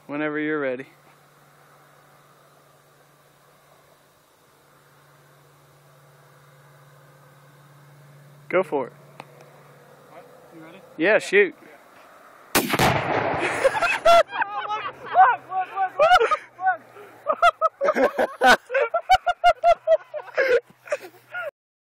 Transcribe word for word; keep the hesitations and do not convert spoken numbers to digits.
Whenever you're ready. Go for it. What? You ready? Yeah, shoot.